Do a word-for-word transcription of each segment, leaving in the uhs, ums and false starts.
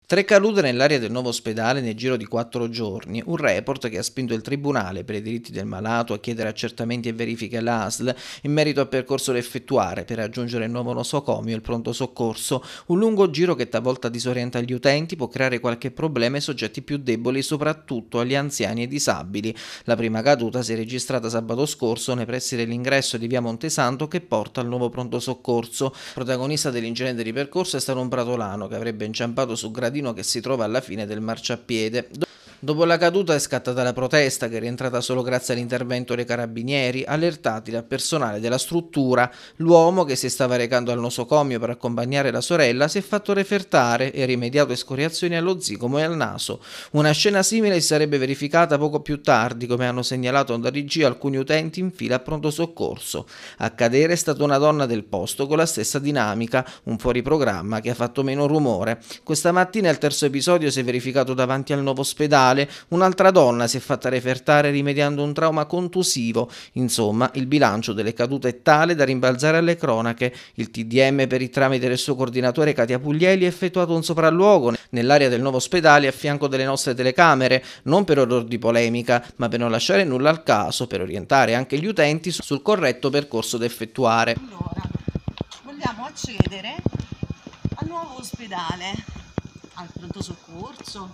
Tre cadute nell'area del nuovo ospedale nel giro di quattro giorni, un report che ha spinto il Tribunale per i diritti del malato a chiedere accertamenti e verifiche all'A S L in merito al percorso da effettuare per raggiungere il nuovo nosocomio e il pronto soccorso, un lungo giro che talvolta disorienta gli utenti, può creare qualche problema ai soggetti più deboli, soprattutto agli anziani e disabili. La prima caduta si è registrata sabato scorso nei pressi dell'ingresso di via Montesanto che porta al nuovo pronto soccorso. Protagonista dell'incidente di percorso è stato un pratolano che avrebbe inciampato su gradino che si trova alla fine del marciapiede. Dopo la caduta è scattata la protesta, che è rientrata solo grazie all'intervento dei carabinieri, allertati dal personale della struttura. L'uomo, che si stava recando al nosocomio per accompagnare la sorella, si è fatto refertare e rimediato escoriazioni allo zigomo e al naso. Una scena simile si sarebbe verificata poco più tardi, come hanno segnalato da D G alcuni utenti in fila a pronto soccorso. A cadere è stata una donna del posto con la stessa dinamica, un fuoriprogramma che ha fatto meno rumore. Questa mattina il terzo episodio si è verificato davanti al nuovo ospedale. Un'altra donna si è fatta refertare rimediando un trauma contusivo. Insomma, il bilancio delle cadute è tale da rimbalzare alle cronache. Il T D M, per il tramite del suo coordinatore Katia Puglieli, ha effettuato un sopralluogo nell'area del nuovo ospedale a fianco delle nostre telecamere, non per odor di polemica, ma per non lasciare nulla al caso, per orientare anche gli utenti sul corretto percorso da effettuare. Allora, vogliamo accedere al nuovo ospedale, al pronto soccorso.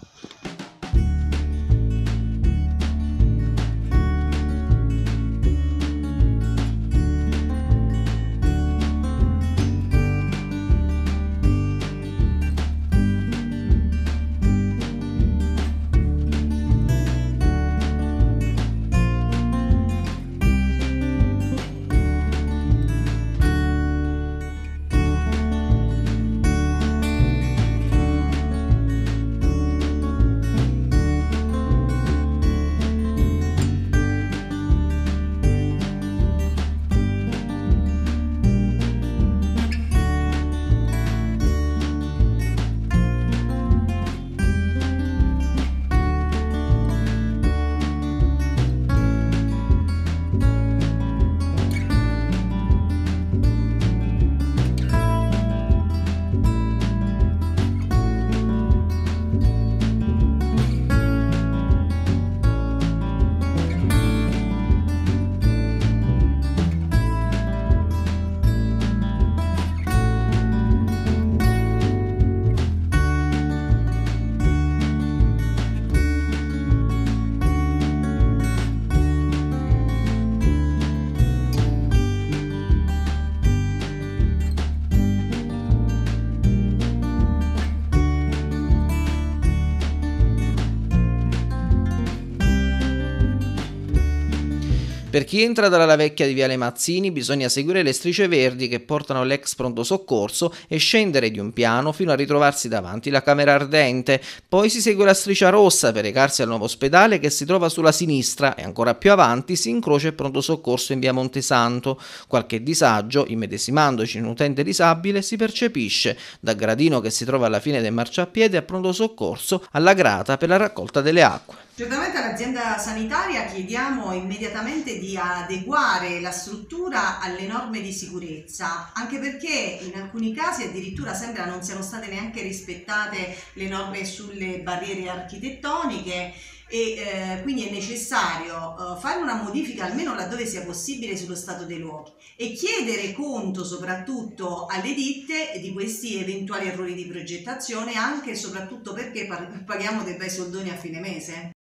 Per chi entra dalla La Vecchia di Viale Mazzini bisogna seguire le strisce verdi che portano all'ex pronto soccorso e scendere di un piano fino a ritrovarsi davanti la camera ardente. Poi si segue la striscia rossa per recarsi al nuovo ospedale, che si trova sulla sinistra, e ancora più avanti si incrocia il pronto soccorso in via Montesanto. Qualche disagio, immedesimandoci in un utente disabile, si percepisce, da gradino che si trova alla fine del marciapiede a pronto soccorso alla grata per la raccolta delle acque. Certamente all'azienda sanitaria chiediamo immediatamente di adeguare la struttura alle norme di sicurezza, anche perché in alcuni casi addirittura sembra non siano state neanche rispettate le norme sulle barriere architettoniche e eh, quindi è necessario eh, fare una modifica almeno laddove sia possibile sullo stato dei luoghi e chiedere conto soprattutto alle ditte di questi eventuali errori di progettazione, anche e soprattutto perché paghiamo dei bei soldoni a fine mese.